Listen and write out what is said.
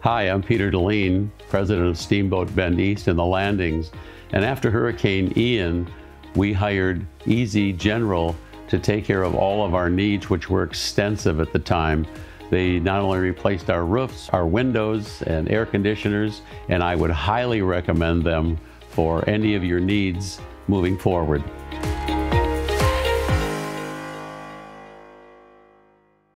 Hi, I'm Peter Dalhin, president of Steamboat Bend East and the Landings. And after Hurricane Ian, we hired Easy General to take care of all of our needs, which were extensive at the time. They not only replaced our roofs, our windows, and air conditioners, and I would highly recommend them for any of your needs moving forward.